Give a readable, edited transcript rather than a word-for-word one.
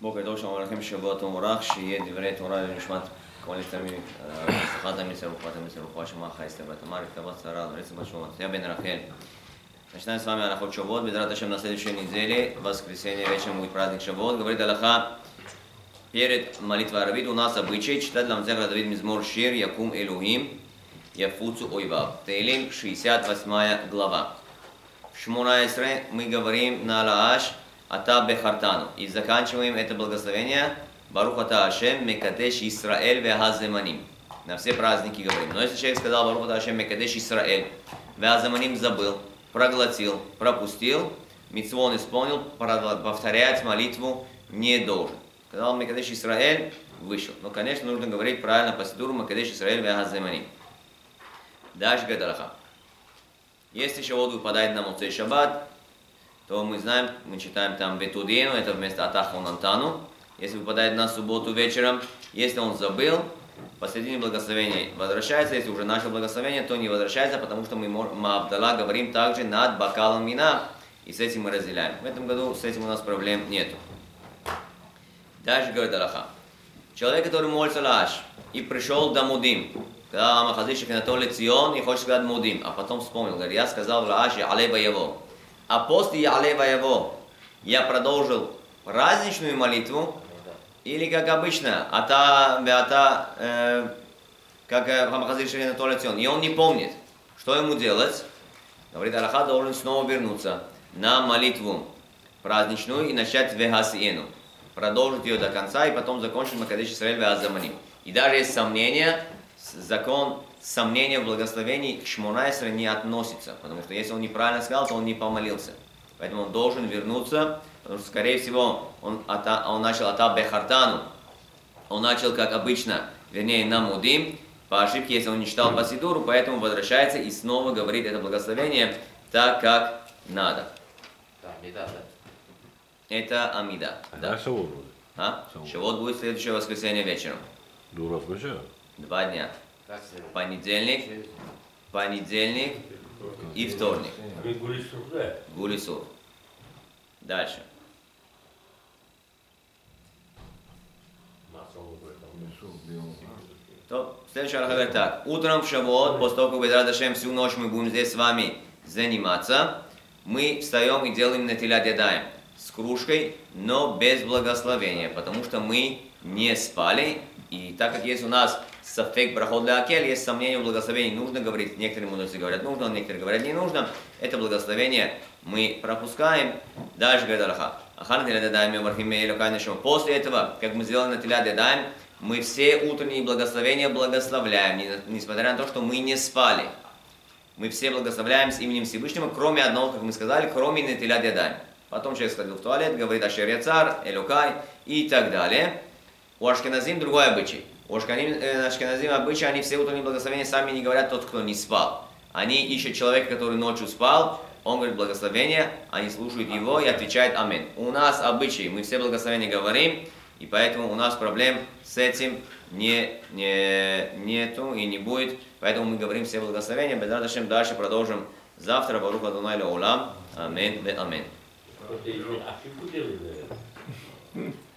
בוקר טוב, שלום לכם, שבוע טוב ומבורך, שיהיה דברי תורה לנשמת כל התלמידים, הצלחת המצווה ורפואת המצווה ורפואה שלמה חי אסתר בת תמר, כתבת שרה, лариса בת Шумат, я бен Рахель. Начинаем с вами Halachot shavuot, безрат Ашем на следующей неделе, воскресенье вечером будет праздник shavuot. Говорит Аллаха, перед молитвой Арвид у нас обычай читать Ламзевра Давид Мизмор Шир Якум Элухим Яфуцу Ойвав. Тейлим, 68 глава. В Шмона Эсре мы говорим на Алааш Ата Бехартану. И заканчиваем это благословение Барух Ата Ашем Мекадеш Исраэль Вехаземаним. На все праздники говорим. Но если человек сказал Барух Ата Ашем Мекадеш Исраэль Вехаземаним, забыл, проглотил, пропустил, мицвон исполнил, повторять молитву не должен. Сказал Мекадеш Исраэль, вышел. Но, конечно, нужно говорить правильно по сидуру Мекадеш Исраэль Вехаземаним. Дальше говорит Аллаха. Если shavuot выпадает на Моцей Шаббат, то мы знаем, мы читаем там Ветудену, это вместо Атаху Нантану. Если выпадает на субботу вечером, если он забыл, посредине благословения возвращается. Если уже начал благословение, то не возвращается, потому что мы Маавдала говорим также над бокалом вина, и с этим мы разделяем. В этом году с этим у нас проблем нету. Дальше говорит Аллаха. Человек, который молится Лаш и пришел до Мудим, когда Амахазишек Анатолий Цион и хочет сказать Мудим, а потом вспомнил, говорит, я сказал Лаш Алева Яво. А после Алева Яво я продолжил праздничную молитву, или как обычно, как Амахазишек Анатолий Цион, и он не помнит, что ему делать. Говорит, Аллаха должен снова вернуться на молитву праздничную и начать Вехасиену. Продолжить ее до конца и потом закончить Мекадеш Исраэль Вехаземаним. И даже есть сомнения, закон сомнения в благословении к Шмона Эсре не относится, потому что если он неправильно сказал, то он не помолился. Поэтому он должен вернуться, потому что, скорее всего, он начал Ата Бехартану, он начал, как обычно, вернее, на Мудим, по ошибке, если он не читал по Сидуру, поэтому возвращается и снова говорит это благословение так, как надо. Это Амида. Да. Шавуот будет следующее воскресенье вечером. 2 дня. Понедельник и вторник. Гулисур. Дальше. То, следующий Аллаха говорит так. Утром в Шавуот, после того, как Безрат Ашем всю ночь мы будем здесь с вами заниматься, мы встаем и делаем натилят ядаем с кружкой, но без благословения, потому что мы не спали. И так как есть у нас сафек брахот для акель, есть сомнение в благословении, нужно говорить. Некоторые мудрецы говорят нужно, некоторые говорят не нужно. Это благословение мы пропускаем. Дальше говорит Аллаха. После этого, как мы сделали на тилят ядаем, мы все утренние благословения благословляем, несмотря на то, что мы не спали. Мы все благословляем с именем Всевышнего, кроме одного, как мы сказали, кроме на тилят ядаем. Потом человек сходил в туалет, говорит Ашер Яцар, Элюкай и так далее. У ашкеназим другой обычай. У ашкеназим обычай, они все утренние благословения сами не говорят тот, кто не спал. Они ищут человека, который ночью спал, он говорит благословение, они слушают его и отвечают амин. У нас обычай, мы все благословения говорим, и поэтому у нас проблем с этим нету и не будет. Поэтому мы говорим все благословения. Безрат Ашем дальше продолжим завтра. Барух Адонай леолам. Амин ве амин.